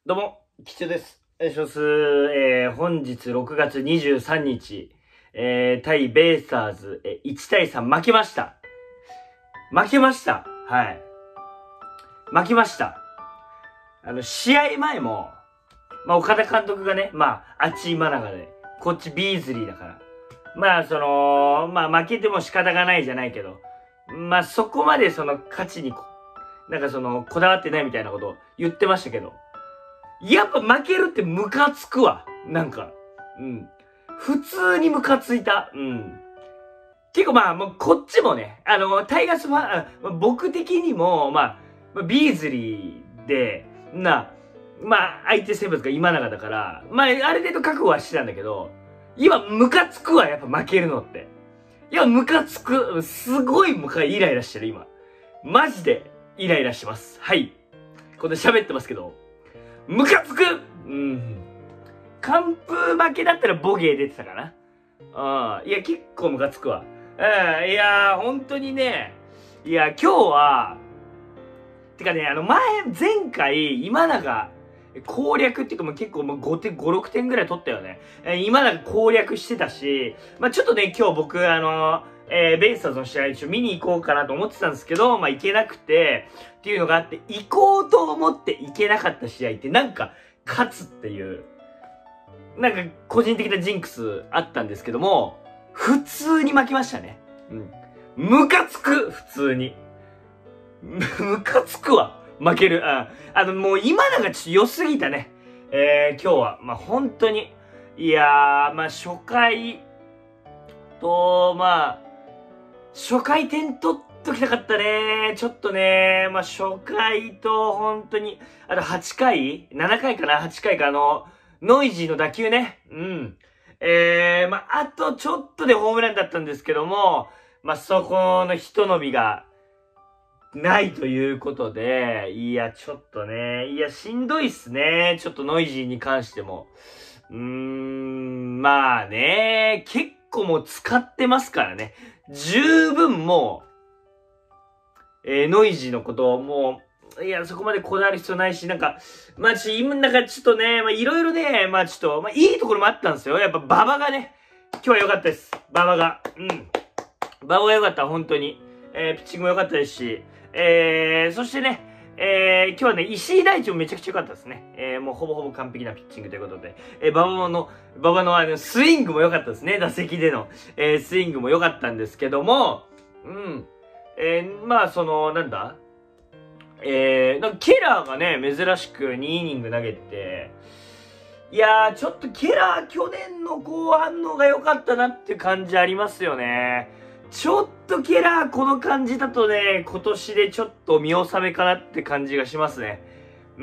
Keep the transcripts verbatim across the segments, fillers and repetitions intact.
どうも、吉祥です。お願いします。えー、本日ろくがつにじゅうさんにち、えー、対ベイスターズ、えー、いちたいさん負けました。負けました。はい。負けました。あの、試合前も、まあ、岡田監督がね、まあ、あっち今永で、こっちビーズリーだから。まあ、その、まあ、負けても仕方がないじゃないけど、まあ、そこまでその、勝ちに、なんかその、こだわってないみたいなことを言ってましたけど、やっぱ負けるってムカつくわ。なんか。うん。普通にムカついた。うん。結構まあ、もうこっちもね、あの、タイガースファン、僕的にも、まあ、ビーズリーで、な、まあ、相手生物が今永だから、まあ、ある程度覚悟はしてたんだけど、今、ムカつくわ、やっぱ負けるのって。いや、ムカつく。すごいムカイライラしてる、今。マジで、イライラしてます。はい。こんな喋ってますけど。ムカつく。うん。完封負けだったらボゲー出てたかな。うん。いや、結構ムカつくわ。うん。いやー、本当にね。いや、今日は、てかね、あの、前、前回、今永、攻略っていうかもう結構もうごてん、ご、ろくてんぐらい取ったよね。え今永攻略してたし、まあちょっとね、今日僕、あのー、えー、ベイスターズの試合一応見に行こうかなと思ってたんですけど、まあ行けなくて、っていうのがあって、行こうと思って行けなかった試合ってなんか、勝つっていう、なんか個人的なジンクスあったんですけども、普通に負けましたね。うん。ムカつく普通に。ムカつくわ負ける。ああの、もう今永ちょっと良すぎたね。えー、今日は。まあ、本当に。いやー、まあ、初回と、まあ、初回点取っときたかったね。ちょっとね、まあ、初回と、本当に、あとはちかい ?なな 回かな ?はち 回か、あの、ノイジーの打球ね。うん。えー、まあ、あとちょっとでホームランだったんですけども、まあ、そこのひと伸びが、ないということで、いや、ちょっとね、いや、しんどいっすね。ちょっとノイジーに関しても。うーん、まあね、結構もう使ってますからね。十分もう、えー、ノイジーのことをもう、いや、そこまでこだわる必要ないし、なんか、まあち、今、なんかちょっとね、まあいろいろね、まあちょっと、まあいいところもあったんですよ。やっぱ馬場がね、今日は良かったです。馬場が。うん。馬場が良かった、本当に。えー、ピッチングも良かったですし、えー、そしてね、えー、今日はね、石井大地もめちゃくちゃ良かったですね。えー、もうほぼほぼ完璧なピッチングということで、えー、馬場の、馬場のあの、スイングも良かったですね。打席での、えー、スイングも良かったんですけども、うん。えー、まあ、その、なんだえー、なんかケラーがね、珍しくにイニング投げて、いやー、ちょっとケラー去年の後半のが良かったなっていう感じありますよね。ちょっとケラーこの感じだとね、今年でちょっと見納めかなって感じがしますね。うん。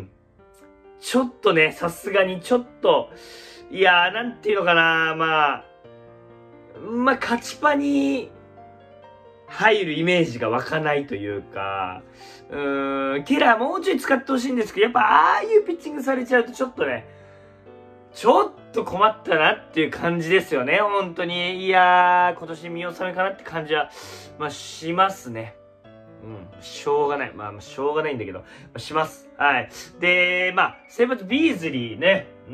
ちょっとね、さすがにちょっと、いやー、なんていうのかな、まあ、まあ、勝ちパに入るイメージが湧かないというか、うーん、ケラーもうちょい使ってほしいんですけど、やっぱああいうピッチングされちゃうとちょっとね、ちょっと困ったなっていう感じですよね、本当に。いやー、今年見納めかなって感じは、まあ、しますね。うん、しょうがない。まあ、しょうがないんだけど、まあ、します。はい。で、まあ、先発ビーズリーね。うん。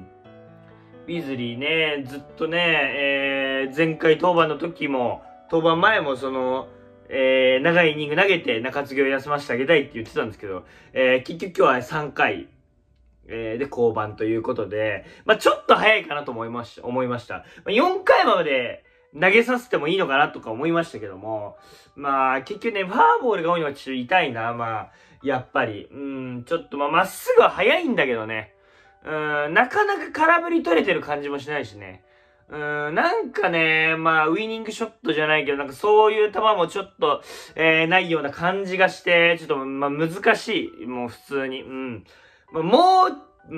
ビーズリーね、ずっとね、えー、前回登板の時も、登板前もその、えー、長いイニング投げて中継ぎを休ませてあげたいって言ってたんですけど、えー、結局今日はさんかい、えー、で、降板ということで、まあちょっと早いかなと思いました、思いました。まあ、よんかいまで投げさせてもいいのかなとか思いましたけども、まあ結局ね、ファーボールが多いのはちょっと痛いな、まあ、やっぱり。うん、ちょっとまあまっすぐは速いんだけどね。うん、なかなか空振り取れてる感じもしないしね。うん、なんかね、まあ、ウイニングショットじゃないけど、なんかそういう球もちょっと、えー、ないような感じがして、ちょっと、まあ、難しい。もう普通に。うん。まあ、もう、うん。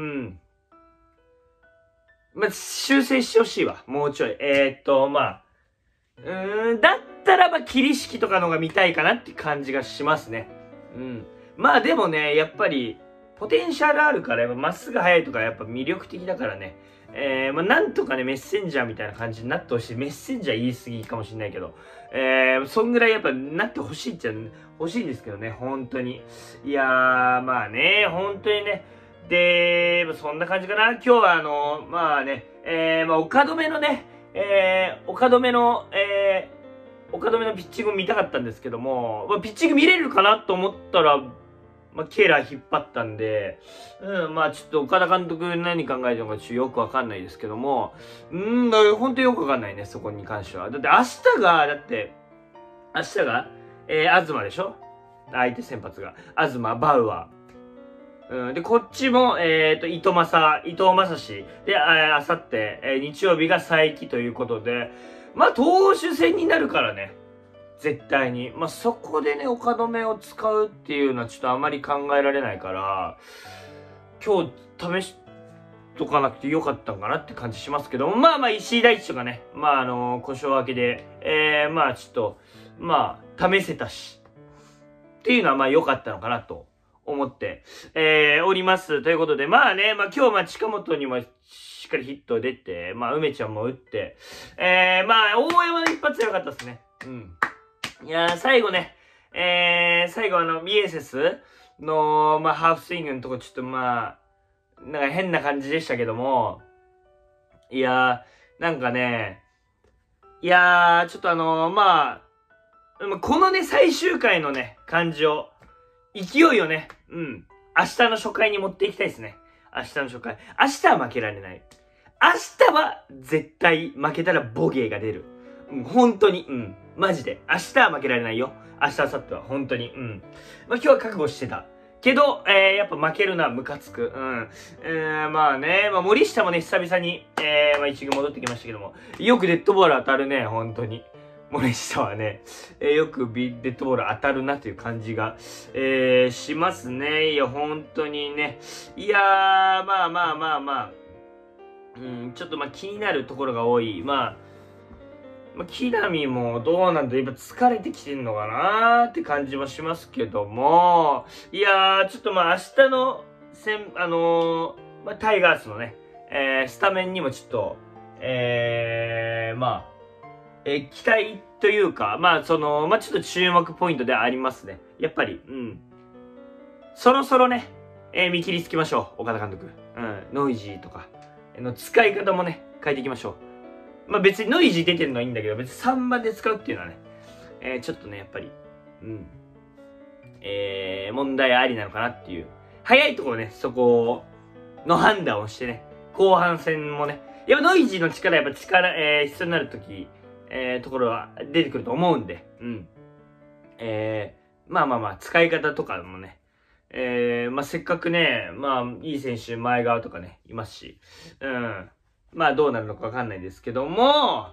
まあ、修正してほしいわ。もうちょい。えー、っと、まあ、うーん、だったらば、桐敷とかのが見たいかなって感じがしますね。うん。まあでもね、やっぱり、ポテンシャルあるから、やっぱまっすぐ速いとかやっぱ魅力的だからね。えー、まあなんとかね、メッセンジャーみたいな感じになってほしい。メッセンジャー言い過ぎかもしれないけど。えー、そんぐらいやっぱなってほしいっちゃ欲しいんですけどね、本当に。いやー、まあね、本当にね、 で、そんな感じかな。今日はあの、まあね、えー、まあ、岡留のね、えー、岡留の、えー、岡留のピッチング見たかったんですけども、まあ、ピッチング見れるかなと思ったら、まあ、ケーラー引っ張ったんで、うん、まあちょっと岡田監督何考えてるのかちょっとよくわかんないですけども、うん、本当によくわかんないね、そこに関しては。だって明日が、だって、明日が、えー、東でしょ？相手先発が。東、バウアー。うん、で、こっちも、えっと、伊藤正、伊藤正史。で、あ、あさって、えー、日曜日が佐伯ということで、まあ投手戦になるからね。絶対に。まあ、そこでね、岡留を使うっていうのはちょっとあまり考えられないから、今日試しとかなくてよかったんかなって感じしますけども、まあまあ石井大地とかね、まああの、故障明けで、えー、まあちょっと、まあ、試せたし、っていうのはまあ良かったのかなと思って、えー、おります。ということで、まあね、まあ今日まあ近本にもしっかりヒット出て、まあ梅ちゃんも打って、えー、まあ大山の一発良かったですね。うん。いやー、最後ね、えー、最後あの、ミエセスの、まあ、ハーフスイングのとこちょっとまあ、なんか変な感じでしたけども、いやー、なんかね、いやー、ちょっとあのー、まあ、このね、最終回のね、感じを、勢いをね、うん、明日の初回に持っていきたいですね。明日の初回。明日は負けられない。明日は絶対負けたらボゲーが出る。うん、本当に、うん。マジで。明日は負けられないよ。明日、明後日は。本当に。うん。まあ、今日は覚悟してた。けど、えー、やっぱ負けるのはムカつく。うん。えー、まあね、まあ森下もね、久々に、えー、まあ一軍戻ってきましたけども、よくデッドボール当たるね、本当に。森下はね、えー、よくビデッドボール当たるなという感じが、えー、しますね。いや、本当にね。いやー、まあまあまあまあ。うん、ちょっとまあ気になるところが多い。まあ、まあ、木浪もどうなんだ、やっぱ疲れてきてんのかなーって感じはしますけども、いやー、ちょっとまあ明日のせん、あのー、まあ、タイガースのね、えー、スタメンにもちょっと、えー、まあ、えー、期待というか、まあその、まあちょっと注目ポイントでありますね。やっぱり、うん。そろそろね、えー、見切りつけましょう、岡田監督。うん、ノイジーとかの使い方もね、変えていきましょう。まあ別にノイジー出てるのはいいんだけど、別にさんばんで使うっていうのはね、えー、ちょっとね、やっぱり、うん、えー、問題ありなのかなっていう。早いところね、そこの判断をしてね、後半戦もね、やっぱノイジーの力、やっぱ力、えー、必要になるとき、えー、ところは出てくると思うんで、うん。えー、まあまあまあ、使い方とかもね、えー、まあせっかくね、まあ、いい選手、前側とかね、いますし、うん。まあどうなるのかわかんないですけども、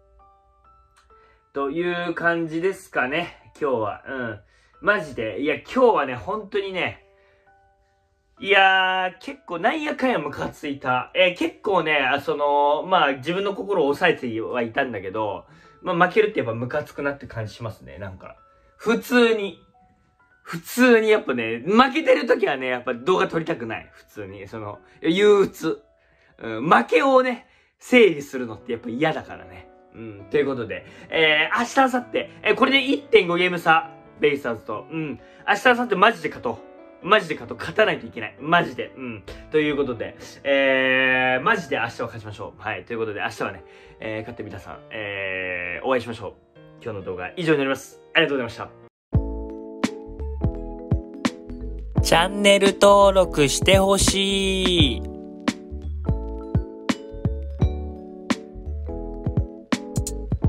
という感じですかね、今日は。うん。マジで。いや、今日はね、本当にね、いやー、結構なんやかんやムカついた。えー、結構ね、あその、まあ自分の心を抑えてはいたんだけど、まあ負けるってやっぱムカつくなって感じしますね、なんか。普通に。普通にやっぱね、負けてる時はね、やっぱ動画撮りたくない。普通に。その、憂鬱。うん、負けをね、整理するのってやっぱ嫌だからね。うん、ということで、えー、明日、明後日、えー、これで いってんご ゲーム差、ベイスターズと。うん、明日、明後日マジで勝とう。マジで勝とう。勝たないといけない。マジで。うん。ということで、えー、マジで明日は勝ちましょう。はい。ということで、明日はね、えー、勝って皆さん、えー、お会いしましょう。今日の動画は以上になります。ありがとうございました。 チャンネル登録してほしい。